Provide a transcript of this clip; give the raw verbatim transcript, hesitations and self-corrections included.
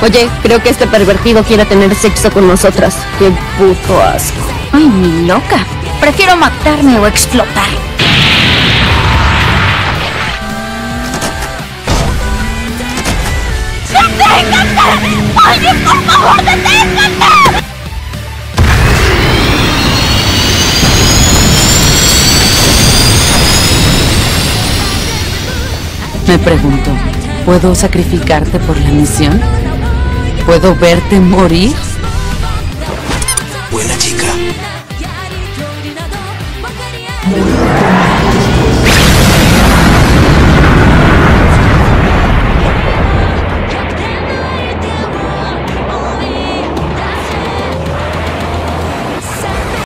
Oye, creo que este pervertido quiere tener sexo con nosotras. ¡Qué puto asco! Ay, mi loca. Prefiero matarme o explotar. ¡Deténgate! ¡Alguien, por favor, deténgate! Me pregunto, ¿puedo sacrificarte por la misión? ¿Puedo verte morir? Buena chica.